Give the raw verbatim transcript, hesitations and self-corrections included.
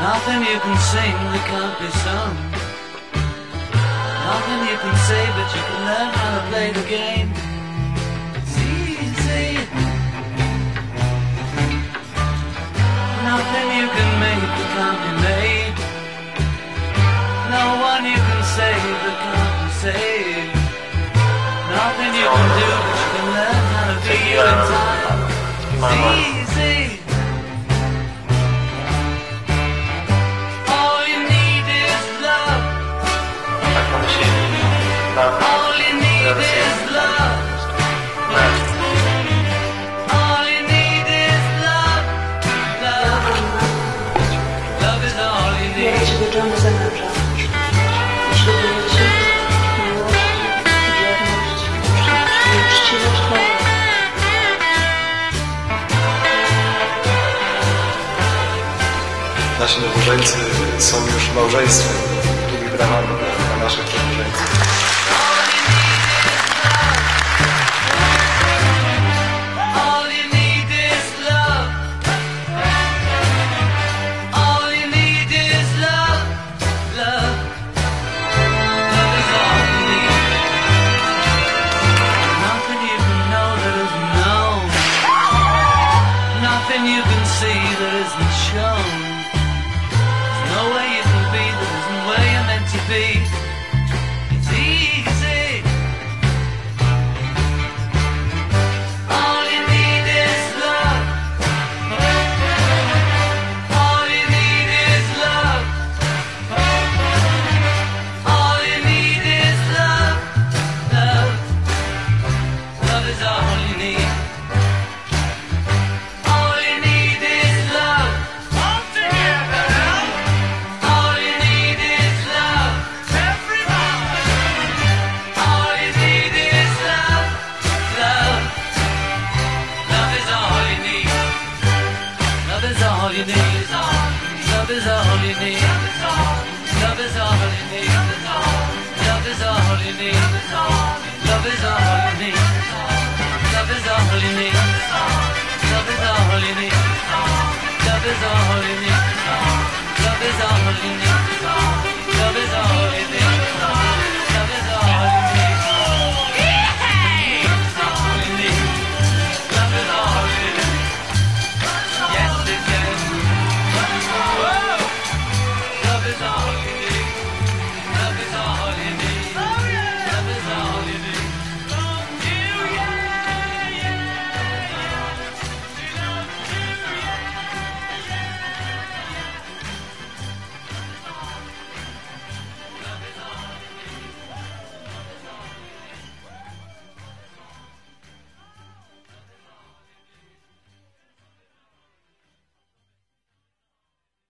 Nothing you can sing that can't be sung. Nothing you can say, but you can learn how to play the game. It's easy. Nothing you can make that can't be made. No one you can save that can't be saved. Nothing you can do, but you can learn how to be you in time. It's easy. All you need is love. All you need is love. All you need is love. Love. Love is all you need. Ja Ciebie John za męża. Ślubuję Ci miłość, wierność i uczciwość Boga. Nasi nowożeńcy są już małżeństwem. Tłumi bramami dla naszych nowożeńców. Nothing you can see that isn't shown. There's no way you can be that isn't where you're meant to be. It's easy. All you need is love. All you need is love. All you need is love. Love. Love is all you need. All you need, love is all you need, love is all you need, love is all you need, love is all you need, love is all you need, love is all you need, love is all you need, love is all you need.